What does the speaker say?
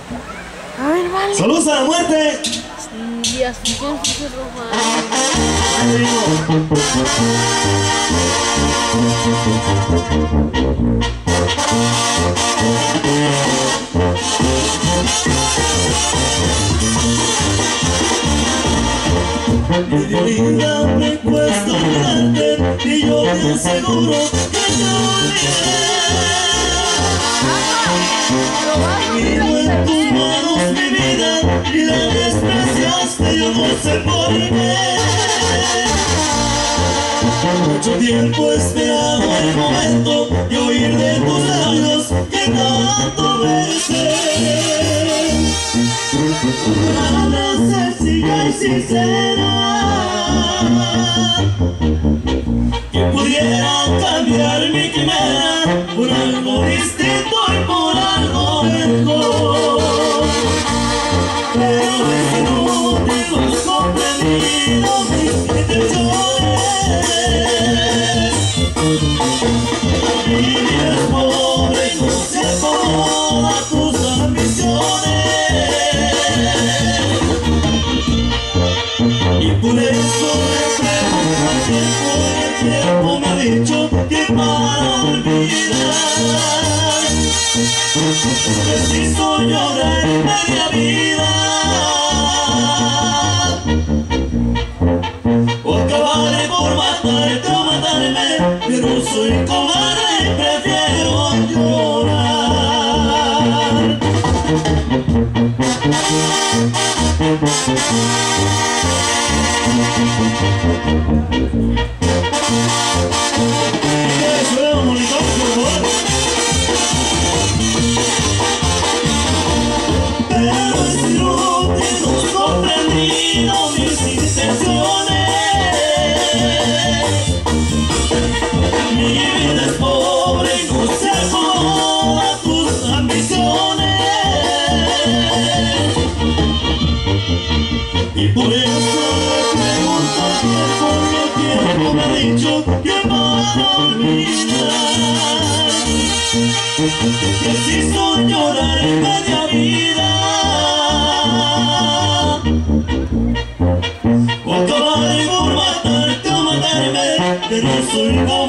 A ver, vale. ¡Saludos a la muerte! Y así con su ropa. Mi vida me cuesta olvidarte y yo te aseguro que te olvidaré. Vivo en tus manos mi vida y la despreciaste, yo no sé por qué. Mucho tiempo esperaba el momento de oír de tus labios que tanto besé. Palabras sencillas y sinceras que pudieran cambiar mi quimera por algo distinto y por algo mejor. Pero es que no tengo comprendido mis intenciones. Mi vida es pobre y no se acomoda a tus ambiciones. Y por eso me pregunto al tiempo, y el tiempo me ha dicho que para olvidar preciso llorar media vida o acabaré por matarte o matarme, pero soy cobarde y prefiero llorar. Pero es inútil, no has comprendido mis intenciones. Mi vida es pobre y no se acomoda a tus ambiciones. Y por eso me pregunto al tiempo, y el tiempo me ha dicho que para olvidar preciso llorar en media vida o acabaré por matarte o matarme, pero soy